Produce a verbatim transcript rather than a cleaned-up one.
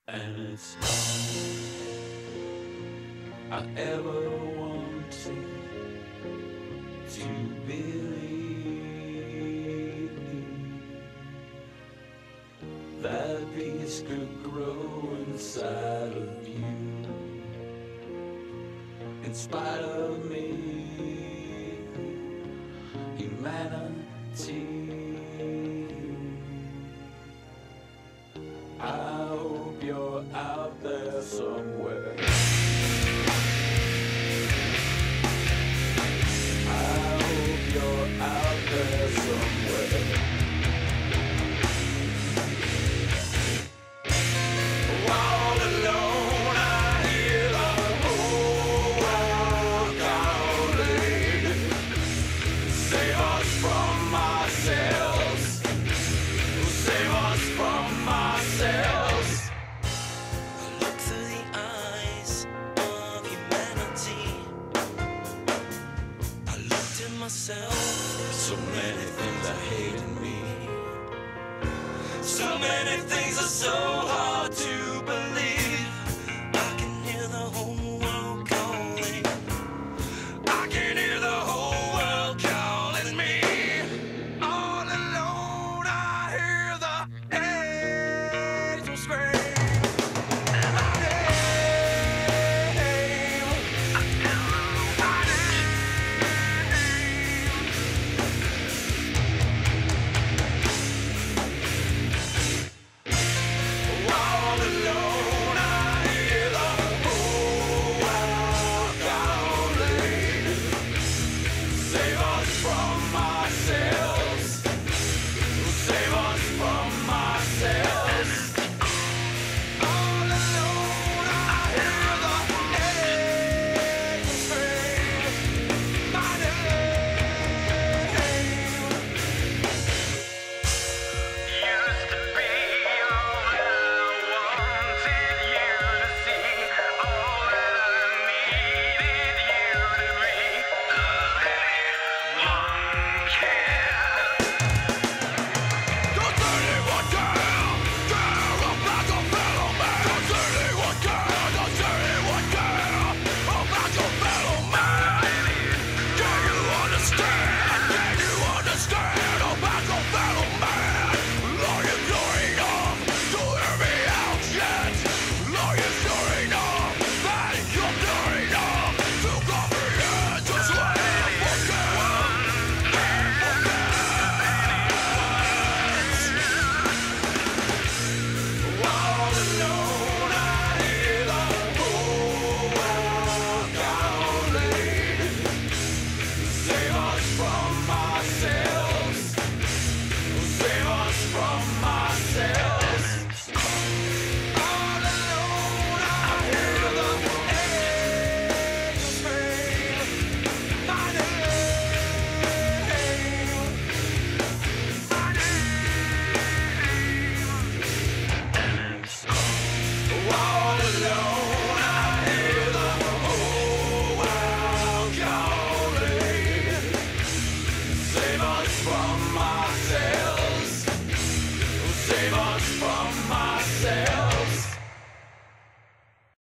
And it's all I ever wanted to believe that peace could grow inside of you, in spite of me, humanity. I hope you're out there somewhere. I hope you're out there somewhere. All alone, I hear the whole world calling. Save us from ourselves. Save us from ourselves. I look through the eyes of humanity. I looked at myself. So many things I hate in me. So many things are so hard to believe. I can hear the whole world calling. I can hear the whole world calling me. All alone, I hear the angels scream. My name, my all alone, I hear the whole world calling. Save us from ourselves. Save us from ourselves. All alone, I hear the angels scream. My name used to be all I wanted you to see, all that I needed you to be. One care. Does anyone care? Care about your fellow man? Does anyone care? Does anyone care about your fellow man? Can you understand? Can you understand about your fellow man? Are you pure enough to hear me out yet? Are you pure enough that you're pure enough to comprehend just what I forget? All alone, I hear the whole world calling. Save us from ourselves. Save us from ourselves. All alone, I hear the angels scream. My name, my name. All alone, I hear the whole world calling. Save us from ourselves. Save us from ourselves.